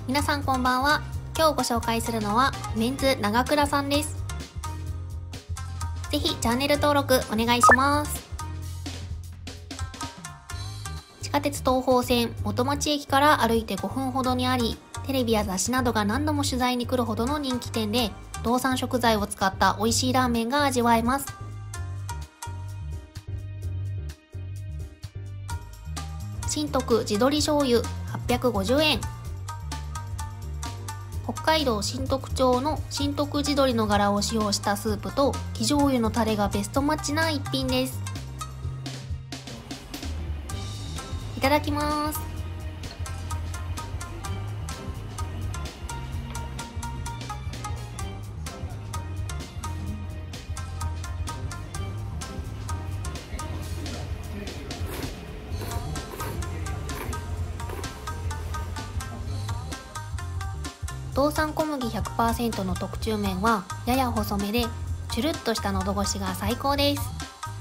皆さんこんばんは。今日ご紹介するのはメンズ長倉さんです。ぜひチャンネル登録お願いします。地下鉄東宝線元町駅から歩いて5分ほどにあり、テレビや雑誌などが何度も取材に来るほどの人気店で、道産食材を使った美味しいラーメンが味わえます。新徳地鶏醤油850円。北海道新徳町の新徳地鶏の柄を使用したスープと生醤油のタレがベストマッチな一品です。いただきます。道産小麦 100% の特注麺はやや細めで、チュルッとした喉越しが最高です。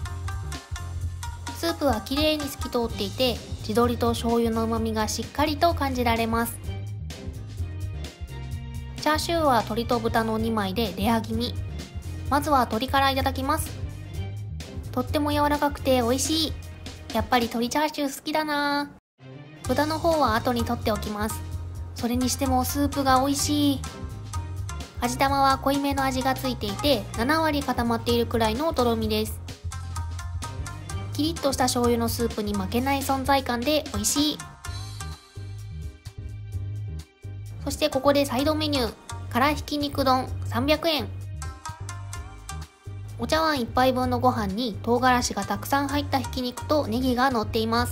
スープはきれいに透き通っていて、地鶏と醤油の旨味がしっかりと感じられます。チャーシューは鶏と豚の2枚でレア気味。まずは鶏からいただきます。とっても柔らかくて美味しい。やっぱり鶏チャーシュー好きだな。豚の方は後に取っておきます。それにしてもスープが美味しい。味玉は濃いめの味がついていて、7割固まっているくらいのとろみです。キリッとした醤油のスープに負けない存在感で美味しい。そしてここでサイドメニュー、辛ひき肉丼300円。お茶碗1杯分のご飯に唐辛子がたくさん入ったひき肉とネギが乗っています。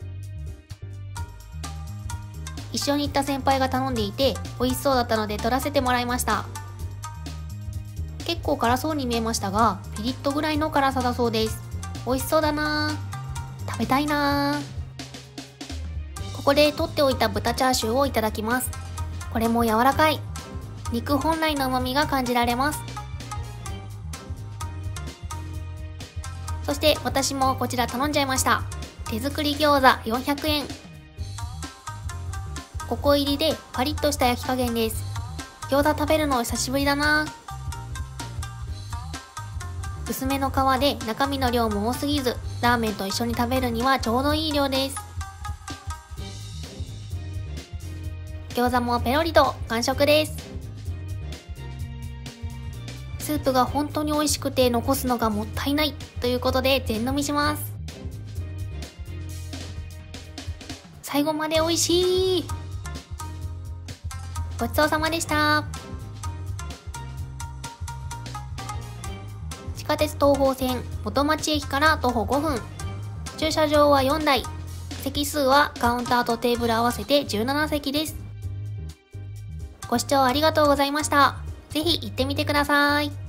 一緒に行った先輩が頼んでいて美味しそうだったので取らせてもらいました。結構辛そうに見えましたが、ピリッとぐらいの辛さだそうです。美味しそうだなぁ。食べたいなぁ。ここで取っておいた豚チャーシューをいただきます。これも柔らかい。肉本来の旨味が感じられます。そして私もこちら頼んじゃいました。手作り餃子400円。5個入りでパリッとした焼き加減です。餃子食べるの久しぶりだな。薄めの皮で中身の量も多すぎず、ラーメンと一緒に食べるにはちょうどいい量です。餃子もペロリと完食です。スープが本当に美味しくて残すのがもったいないということで全飲みします。最後まで美味しい。ごちそうさまでした。地下鉄東宝線元町駅から徒歩5分。駐車場は4台。席数はカウンターとテーブル合わせて17席です。ご視聴ありがとうございました。ぜひ行ってみてください。